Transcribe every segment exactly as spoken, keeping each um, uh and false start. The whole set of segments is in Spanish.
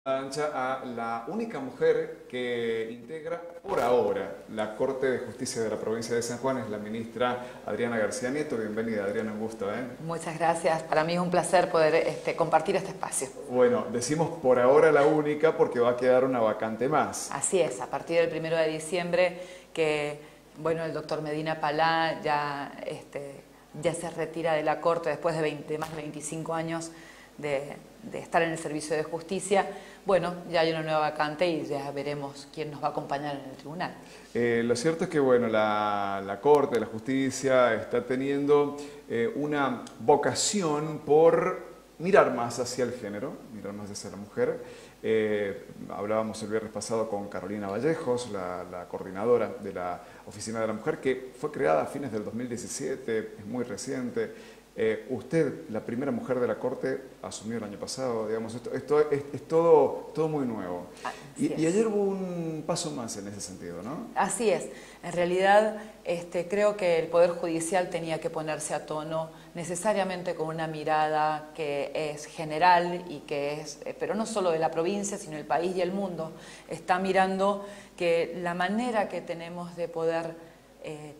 Ancha a la única mujer que integra por ahora la Corte de Justicia de la provincia de San Juan, es la ministra Adriana García Nieto. Bienvenida, Adriana, un gusto, ¿eh? Muchas gracias, para mí es un placer poder este, compartir este espacio. Bueno, decimos por ahora la única porque va a quedar una vacante más. Así es, a partir del primero de diciembre que, bueno, el doctor Medina Palá ya, este, ya se retira de la Corte después de, veinte, de más de veinticinco años de, de estar en el servicio de justicia. Bueno, ya hay una nueva vacante y ya veremos quién nos va a acompañar en el tribunal. Eh, lo cierto es que bueno, la, la Corte, la Justicia está teniendo eh, una vocación por mirar más hacia el género, mirar más hacia la mujer. Eh, hablábamos el viernes pasado con Carolina Vallejos, la, la coordinadora de la Oficina de la Mujer, que fue creada a fines del dos mil diecisiete, es muy reciente. Eh, usted, la primera mujer de la Corte, asumió el año pasado, digamos, esto, esto es, es todo, todo muy nuevo. Y, y ayer hubo un paso más en ese sentido, ¿no? Así es. En realidad, este, creo que el Poder Judicial tenía que ponerse a tono necesariamente con una mirada que es general y que es, pero no solo de la provincia, sino el país y el mundo. Está mirando que la manera que tenemos de poder eh,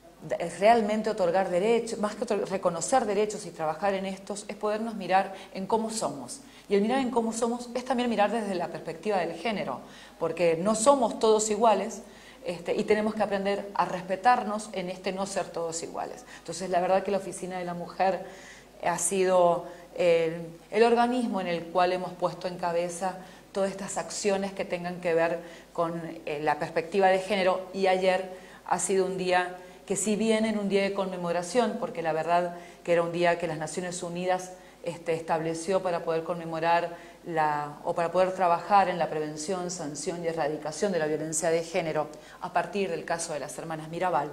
es realmente otorgar derechos, más que reconocer derechos y trabajar en estos, es podernos mirar en cómo somos. Y el mirar en cómo somos es también mirar desde la perspectiva del género, porque no somos todos iguales este, y tenemos que aprender a respetarnos en este no ser todos iguales. Entonces, la verdad que la Oficina de la Mujer ha sido el, el organismo en el cual hemos puesto en cabeza todas estas acciones que tengan que ver con eh, la perspectiva de género, y ayer ha sido un día que si bien en un día de conmemoración, porque la verdad que era un día que las Naciones Unidas este, estableció para poder conmemorar la, o para poder trabajar en la prevención, sanción y erradicación de la violencia de género a partir del caso de las hermanas Mirabal,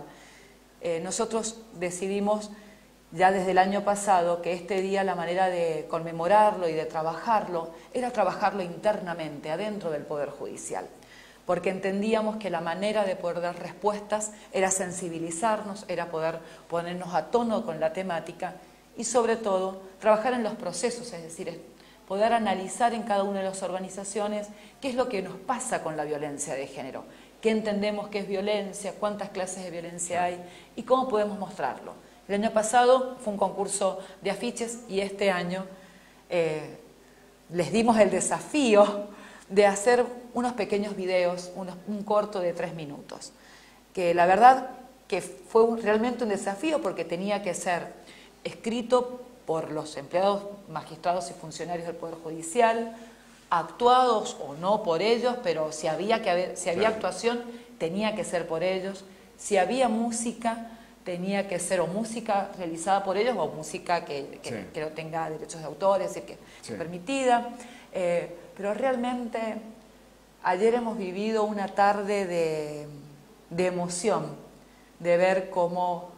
eh, nosotros decidimos ya desde el año pasado que este día la manera de conmemorarlo y de trabajarlo era trabajarlo internamente, adentro del Poder Judicial, porque entendíamos que la manera de poder dar respuestas era sensibilizarnos, era poder ponernos a tono con la temática y sobre todo trabajar en los procesos, es decir, poder analizar en cada una de las organizaciones qué es lo que nos pasa con la violencia de género, qué entendemos que es violencia, cuántas clases de violencia hay y cómo podemos mostrarlo. El año pasado fue un concurso de afiches y este año eh, les dimos el desafío de hacer unos pequeños videos, unos, un corto de tres minutos, que la verdad que fue un, realmente un desafío porque tenía que ser escrito por los empleados, magistrados y funcionarios del Poder Judicial, actuados o no por ellos, pero si había, que haber, si había actuación tenía que ser por ellos, si había música tenía que ser o música realizada por ellos o música que, que, sí. que no tenga derechos de autor, es decir, que sí. permitida. Eh, pero realmente ayer hemos vivido una tarde de, de emoción, de ver cómo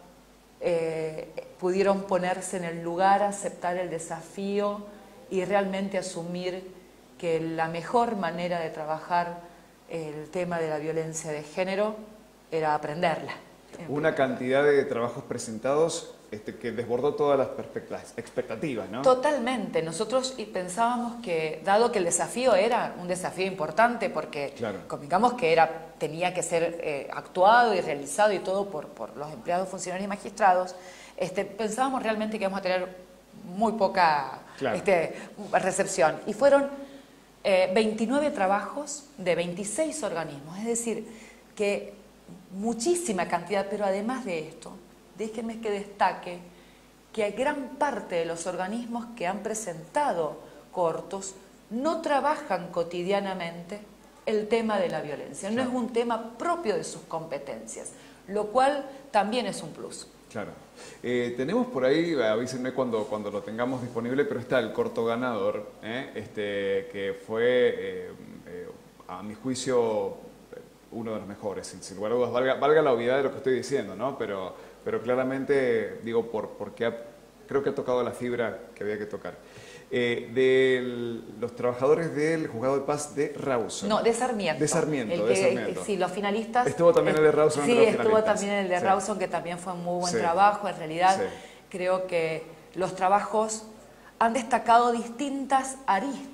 eh, pudieron ponerse en el lugar, aceptar el desafío y realmente asumir que la mejor manera de trabajar el tema de la violencia de género era aprenderla. Una cantidad de trabajos presentados este, que desbordó todas las, las expectativas, ¿no? Totalmente. Nosotros pensábamos que, dado que el desafío era un desafío importante, porque claro. convengamos que era, tenía que ser eh, actuado y realizado y todo por, por los empleados, funcionarios y magistrados, este, pensábamos realmente que íbamos a tener muy poca claro. este, recepción. Y fueron eh, veintinueve trabajos de veintiséis organismos, es decir, que muchísima cantidad, pero además de esto, déjenme que destaque que hay gran parte de los organismos que han presentado cortos no trabajan cotidianamente el tema de la violencia, no claro. es un tema propio de sus competencias, lo cual también es un plus. Claro. Eh, tenemos por ahí, avísenme cuando, cuando lo tengamos disponible, pero está el corto ganador, ¿eh? este, que fue, eh, eh, a mi juicio, uno de los mejores, sin, sin lugar a dudas, valga, valga la obviedad de lo que estoy diciendo, ¿no? Pero, pero claramente, digo, por, porque ha, creo que ha tocado la fibra que había que tocar. Eh, de los trabajadores del Juzgado de Paz de Rawson. No, de Sarmiento. De Sarmiento, el que, de Sarmiento. Sí, los finalistas. Estuvo también el de Rawson. Sí, estuvo también el de sí. Rawson, que también fue un muy buen sí. trabajo. En realidad, sí. creo que los trabajos han destacado distintas aristas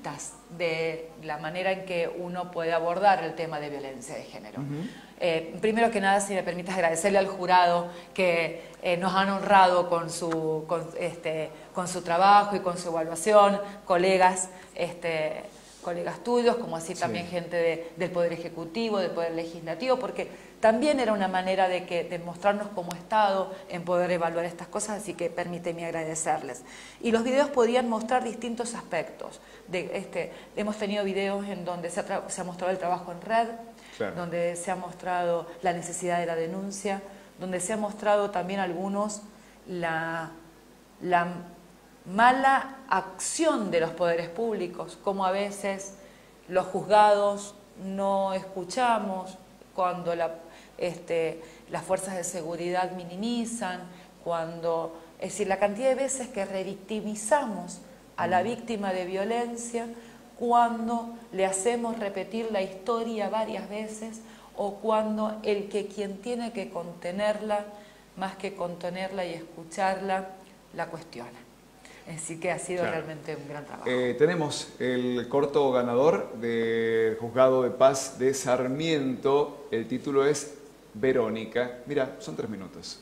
de la manera en que uno puede abordar el tema de violencia de género. Uh-huh. Eh, primero que nada, si me permites agradecerle al jurado que eh, nos han honrado con su, con, este, con su trabajo y con su evaluación, colegas, este, colegas tuyos, como así sí. también gente de, del Poder Ejecutivo, del Poder Legislativo, porque también era una manera de, que, de mostrarnos como Estado en poder evaluar estas cosas, así que permíteme agradecerles. Y los videos podían mostrar distintos aspectos. De este, hemos tenido videos en donde se ha, se ha mostrado el trabajo en red, claro. donde se ha mostrado la necesidad de la denuncia, donde se ha mostrado también algunos la, la mala acción de los poderes públicos, como a veces los juzgados no escuchamos cuando la, este, las fuerzas de seguridad minimizan, cuando, es decir, la cantidad de veces que revictimizamos a la víctima de violencia cuando le hacemos repetir la historia varias veces o cuando el que quien tiene que contenerla, más que contenerla y escucharla, la cuestiona. Así que ha sido claro. realmente un gran trabajo. Eh, tenemos el corto ganador del Juzgado de Paz de Sarmiento. El título es Verónica. Mira, son tres minutos.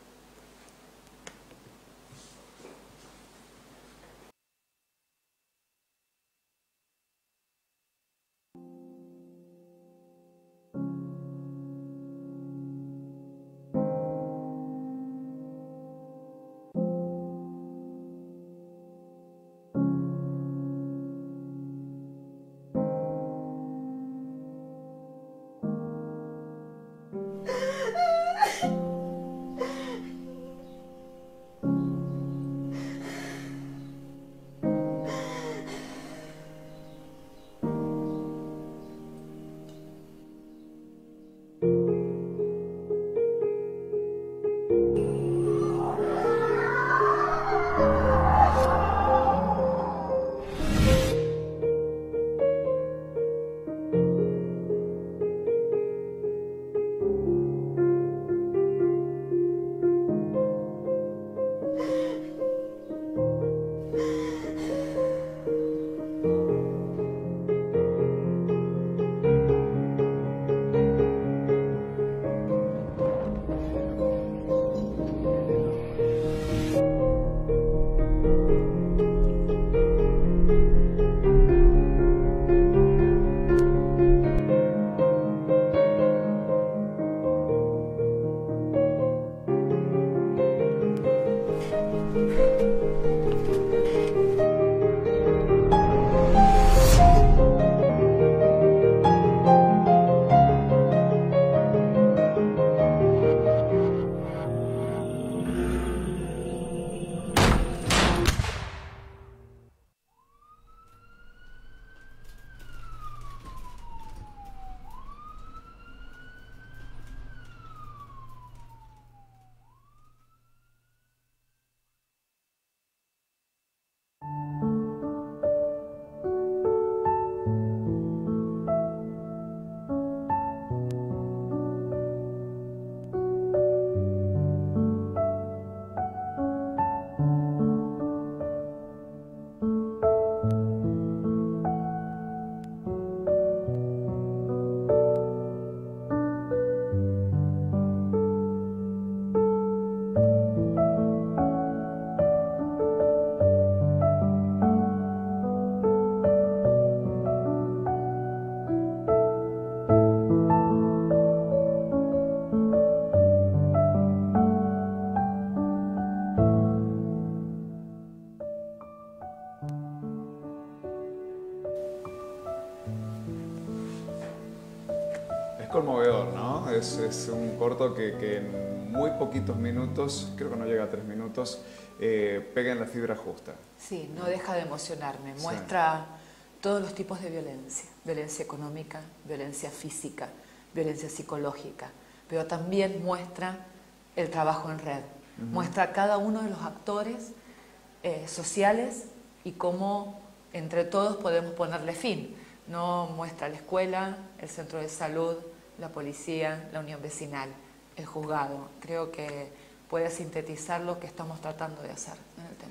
Conmovedor, ¿no? Es, es un corto que, que en muy poquitos minutos, creo que no llega a tres minutos, eh, pega en la fibra justa. Sí, no deja de emocionarme. Muestra sí. todos los tipos de violencia. Violencia económica, violencia física, violencia psicológica. Pero también muestra el trabajo en red. Uh-huh. Muestra cada uno de los actores eh, sociales y cómo entre todos podemos ponerle fin. No muestra la escuela, el centro de salud, la policía, la unión vecinal, el juzgado. Creo que puede sintetizar lo que estamos tratando de hacer en el tema de violencia.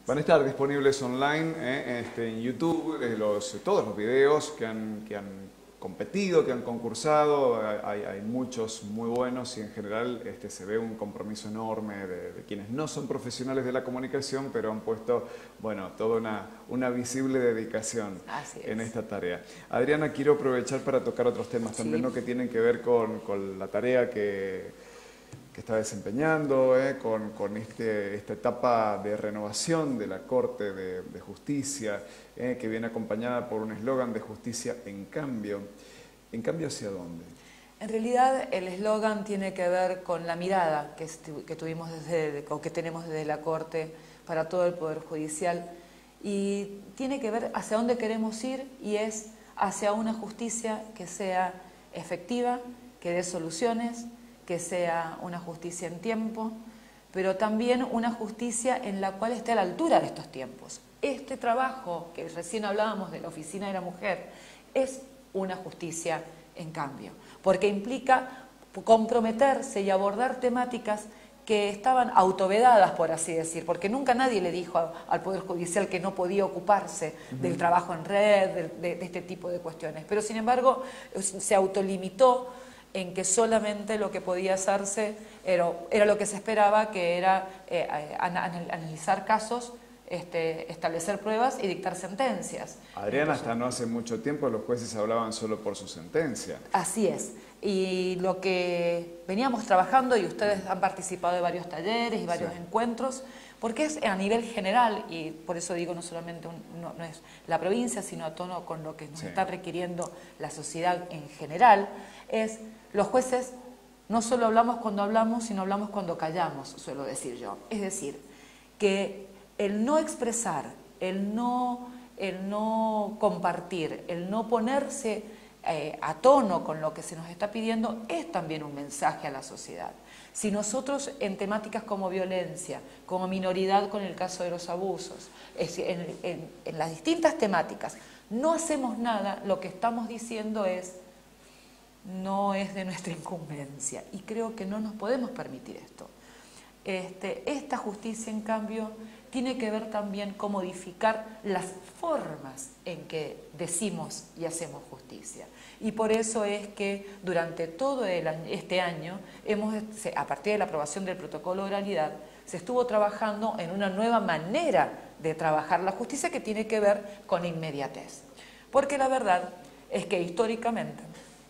Van a estar disponibles online eh, este, en YouTube, eh, los, todos los videos que han, que han competido, que han concursado, hay, hay muchos muy buenos y en general este, se ve un compromiso enorme de, de quienes no son profesionales de la comunicación, pero han puesto, bueno, toda una, una visible dedicación en esta tarea. Adriana, quiero aprovechar para tocar otros temas también, sí, ¿no? Que tienen que ver con, con la tarea que, que está desempeñando, eh, con, con este, esta etapa de renovación de la Corte de, de Justicia, Eh, que viene acompañada por un eslogan de justicia en cambio. ¿En cambio hacia dónde? En realidad el eslogan tiene que ver con la mirada que, que tuvimos desde, o que tenemos desde la Corte para todo el Poder Judicial y tiene que ver hacia dónde queremos ir y es hacia una justicia que sea efectiva, que dé soluciones, que sea una justicia en tiempo, pero también una justicia en la cual esté a la altura de estos tiempos. Este trabajo que recién hablábamos de la Oficina de la Mujer es una justicia en cambio, porque implica comprometerse y abordar temáticas que estaban autovedadas, por así decir, porque nunca nadie le dijo al Poder Judicial que no podía ocuparse uh-huh. del trabajo en red, de, de, de este tipo de cuestiones, pero sin embargo se autolimitó en que solamente lo que podía hacerse era, era lo que se esperaba, que era eh, analizar casos, Este, establecer pruebas y dictar sentencias. Adriana, hasta no hace mucho tiempo los jueces hablaban solo por su sentencia. Así es. Y lo que veníamos trabajando, y ustedes han participado de varios talleres y varios sí. encuentros, porque es a nivel general, y por eso digo no solamente un, no, no es la provincia, sino a tono con lo que nos sí. está requiriendo la sociedad en general, es los jueces no solo hablamos cuando hablamos, sino hablamos cuando callamos, suelo decir yo. Es decir, que el no expresar, el no, el no compartir, el no ponerse eh, a tono con lo que se nos está pidiendo es también un mensaje a la sociedad. Si nosotros en temáticas como violencia, como minoridad con el caso de los abusos, es decir, en, en, en las distintas temáticas, no hacemos nada, lo que estamos diciendo es no es de nuestra incumbencia y creo que no nos podemos permitir esto. Este, esta justicia, en cambio, tiene que ver también con modificar las formas en que decimos y hacemos justicia. Y por eso es que durante todo el año, este año, hemos, a partir de la aprobación del protocolo de oralidad, se estuvo trabajando en una nueva manera de trabajar la justicia que tiene que ver con inmediatez. Porque la verdad es que históricamente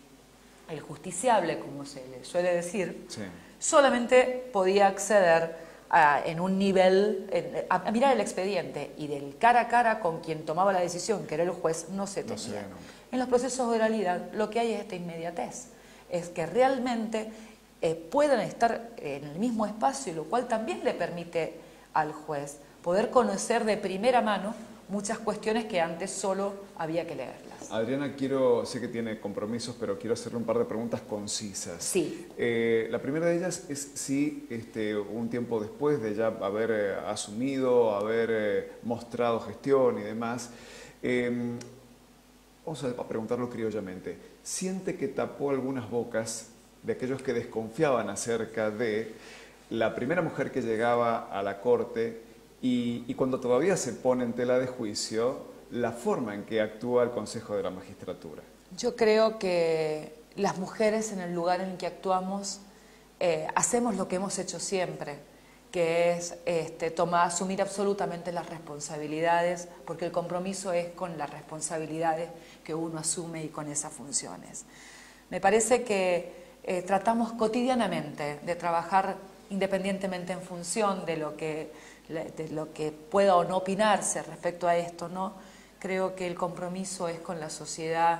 el justiciable, como se le suele decir, sí. solamente podía acceder a, en un nivel, en, a, a mirar el expediente y del cara a cara con quien tomaba la decisión, que era el juez, no se tenía. No sé, no. En los procesos de oralidad lo que hay es esta inmediatez, es que realmente eh, puedan estar en el mismo espacio, lo cual también le permite al juez poder conocer de primera mano muchas cuestiones que antes solo había que leerlas. Adriana, quiero, sé que tiene compromisos, pero quiero hacerle un par de preguntas concisas. Sí. Eh, la primera de ellas es si este, un tiempo después de ya haber eh, asumido, haber eh, mostrado gestión y demás, eh, vamos a preguntarlo criollamente, ¿siente que tapó algunas bocas de aquellos que desconfiaban acerca de la primera mujer que llegaba a la Corte y, y cuando todavía se pone en tela de juicio la forma en que actúa el Consejo de la Magistratura? Yo creo que las mujeres en el lugar en el que actuamos eh, hacemos lo que hemos hecho siempre, que es este, tomar, asumir absolutamente las responsabilidades, porque el compromiso es con las responsabilidades que uno asume y con esas funciones. Me parece que eh, tratamos cotidianamente de trabajar independientemente en función de lo que, de lo que pueda o no opinarse respecto a esto, ¿no? Creo que el compromiso es con la sociedad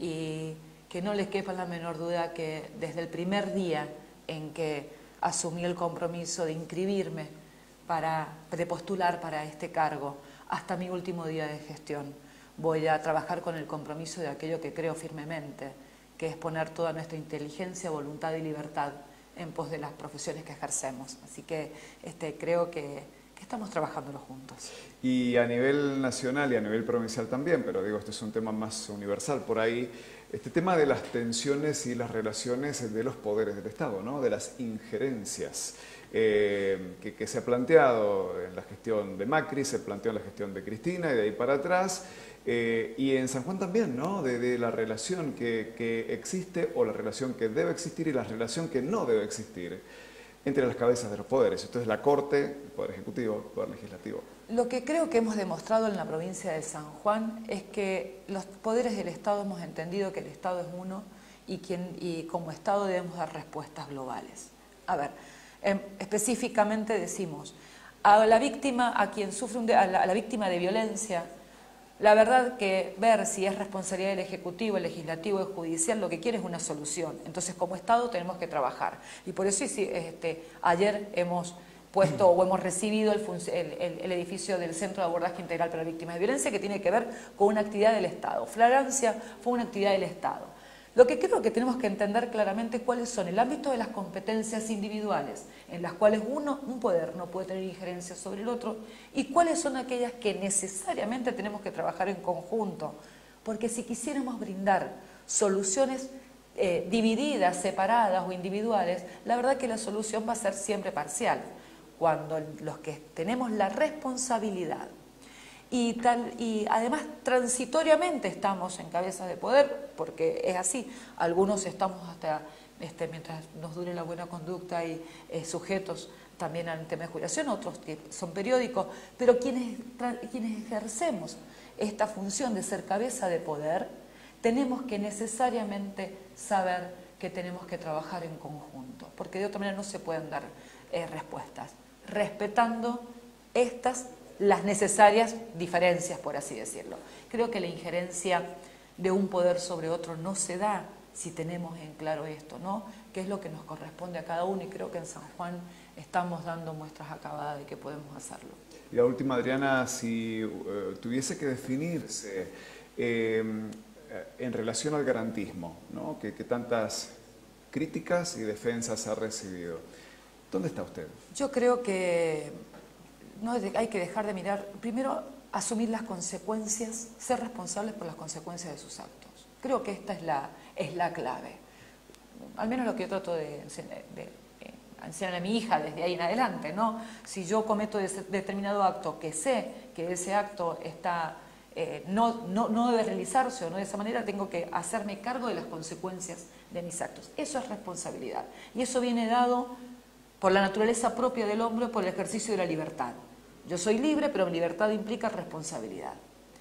y que no les quepa la menor duda que desde el primer día en que asumí el compromiso de inscribirme, para, de postular para este cargo, hasta mi último día de gestión, voy a trabajar con el compromiso de aquello que creo firmemente, que es poner toda nuestra inteligencia, voluntad y libertad en pos de las profesiones que ejercemos. Así que este, creo que estamos trabajándolo juntos. Y a nivel nacional y a nivel provincial también, pero digo, este es un tema más universal por ahí, este tema de las tensiones y las relaciones de los poderes del Estado, ¿no? De las injerencias. eh, que, que se ha planteado en la gestión de Macri, se planteó en la gestión de Cristina y de ahí para atrás. Eh, y en San Juan también, ¿no? De, de la relación que, que existe o la relación que debe existir y la relación que no debe existir entre las cabezas de los poderes. Esto es la Corte, el Poder Ejecutivo, el Poder Legislativo. Lo que creo que hemos demostrado en la provincia de San Juan es que los poderes del Estado hemos entendido que el Estado es uno y, quien, y como Estado debemos dar respuestas globales. A ver, eh, específicamente decimos, a la víctima, a quien sufre un de, a, la, a la víctima de violencia, la verdad que ver si es responsabilidad del Ejecutivo, el Legislativo, el Judicial, lo que quiere es una solución. Entonces, como Estado tenemos que trabajar. Y por eso este, ayer hemos puesto o hemos recibido el, el, el edificio del Centro de Abordaje Integral para Víctimas de Violencia, que tiene que ver con una actividad del Estado. Flagrancia fue una actividad del Estado. Lo que creo que tenemos que entender claramente es cuáles son el ámbito de las competencias individuales, en las cuales uno, un poder, no puede tener injerencia sobre el otro, y cuáles son aquellas que necesariamente tenemos que trabajar en conjunto. Porque si quisiéramos brindar soluciones eh, divididas, separadas o individuales, la verdad que la solución va a ser siempre parcial. Cuando los que tenemos la responsabilidad y, tal, y además transitoriamente estamos en cabezas de poder, porque es así, algunos estamos hasta, este, mientras nos dure la buena conducta y eh, sujetos también al tema de jubilación, otros que son periódicos, pero quienes, quienes ejercemos esta función de ser cabeza de poder, tenemos que necesariamente saber que tenemos que trabajar en conjunto, porque de otra manera no se pueden dar eh, respuestas, respetando estas las necesarias diferencias, por así decirlo. Creo que la injerencia de un poder sobre otro no se da si tenemos en claro esto, ¿no? Que es lo que nos corresponde a cada uno, y creo que en San Juan estamos dando muestras acabadas de que podemos hacerlo. Y la última, Adriana, si uh, tuviese que definirse eh, en relación al garantismo, ¿no? que, que tantas críticas y defensas ha recibido, ¿dónde está usted? Yo creo que no hay que dejar de mirar, primero, asumir las consecuencias, ser responsables por las consecuencias de sus actos. Creo que esta es la, es la clave. Al menos lo que yo trato de, de, de enseñar a mi hija desde ahí en adelante, ¿no? Si yo cometo determinado acto que sé que ese acto está, eh, no, no, no debe realizarse o no de esa manera, tengo que hacerme cargo de las consecuencias de mis actos. Eso es responsabilidad. Y eso viene dado por la naturaleza propia del hombre, por el ejercicio de la libertad. Yo soy libre, pero libertad implica responsabilidad.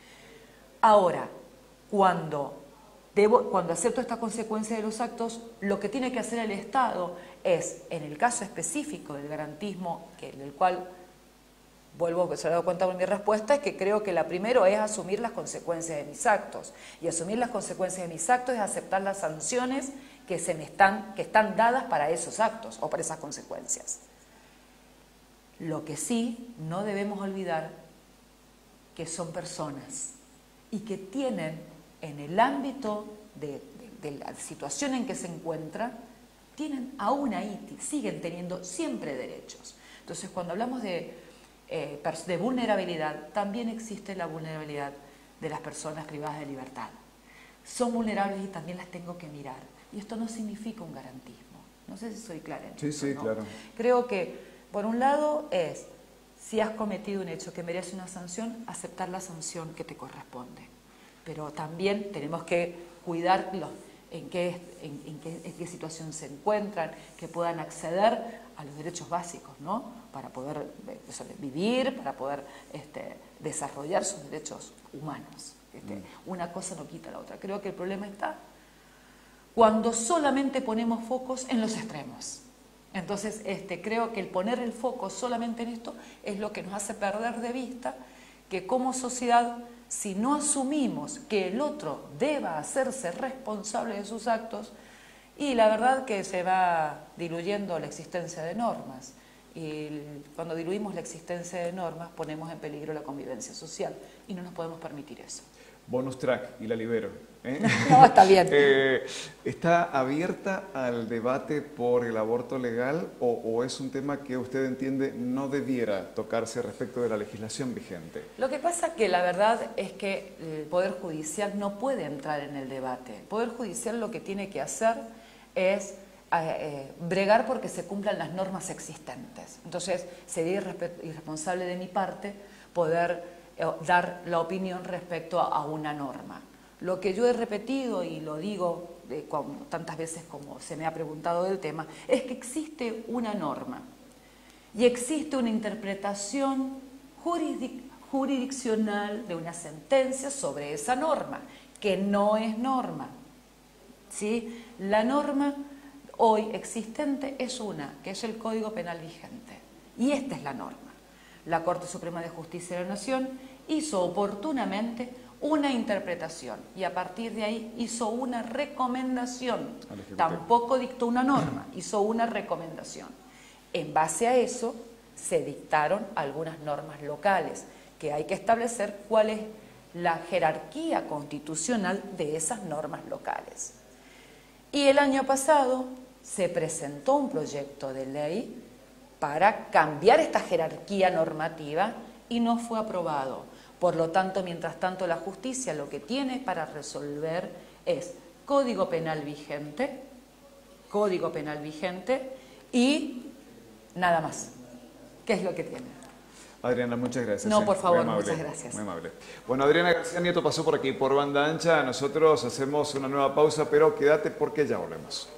Ahora, cuando, debo, cuando acepto esta consecuencia de los actos, lo que tiene que hacer el Estado es, en el caso específico del garantismo, que, del cual, vuelvo, que se ha dado cuenta con mi respuesta, es que creo que la primero es asumir las consecuencias de mis actos. Y asumir las consecuencias de mis actos es aceptar las sanciones que, se me están, que están dadas para esos actos o para esas consecuencias. Lo que sí no debemos olvidar que son personas y que tienen en el ámbito de, de, de la situación en que se encuentran, tienen aún ahí, siguen teniendo siempre derechos. Entonces, cuando hablamos de, eh, de vulnerabilidad, también existe la vulnerabilidad de las personas privadas de libertad. Son vulnerables y también las tengo que mirar. Y esto no significa un garantismo. No sé si soy clara en esto, Sí, sí, ¿no? claro. Creo que, por un lado, es, si has cometido un hecho que merece una sanción, aceptar la sanción que te corresponde. Pero también tenemos que cuidar los, en, qué, en, en, qué, en qué situación se encuentran, que puedan acceder a los derechos básicos, ¿no? Para poder eso, vivir, para poder este, desarrollar sus derechos humanos. Este, mm. Una cosa no quita la otra. Creo que el problema está cuando solamente ponemos focos en los extremos. Entonces, este, creo que el poner el foco solamente en esto es lo que nos hace perder de vista que como sociedad, si no asumimos que el otro deba hacerse responsable de sus actos, y la verdad que se va diluyendo la existencia de normas. Y cuando diluimos la existencia de normas, ponemos en peligro la convivencia social, y no nos podemos permitir eso. Bonus track, y la libero. ¿eh? No, está bien. eh, ¿Está abierta al debate por el aborto legal o, o es un tema que usted entiende no debiera tocarse respecto de la legislación vigente? Lo que pasa que la verdad es que el Poder Judicial no puede entrar en el debate. El Poder Judicial lo que tiene que hacer es eh, bregar porque se cumplan las normas existentes. Entonces, sería irresponsable de mi parte poder eh, dar la opinión respecto a, a una norma. Lo que yo he repetido, y lo digo eh, con, tantas veces como se me ha preguntado del tema, es que existe una norma y existe una interpretación jurisdic jurisdiccional de una sentencia sobre esa norma, que no es norma. ¿Sí? La norma hoy existente es una, que es el Código Penal vigente. Y esta es la norma. La Corte Suprema de Justicia de la Nación hizo oportunamente una interpretación y a partir de ahí hizo una recomendación. Tampoco dictó una norma, hizo una recomendación. En base a eso se dictaron algunas normas locales, que hay que establecer cuál es la jerarquía constitucional de esas normas locales. Y el año pasado se presentó un proyecto de ley para cambiar esta jerarquía normativa y no fue aprobado. Por lo tanto, mientras tanto, la justicia lo que tiene para resolver es Código Penal vigente, Código Penal vigente y nada más. ¿Qué es lo que tiene? Adriana, muchas gracias. No, por favor, muy amable, muchas gracias. Muy amable. Bueno, Adriana García Nieto pasó por aquí por Banda Ancha. Nosotros hacemos una nueva pausa, pero quédate porque ya volvemos.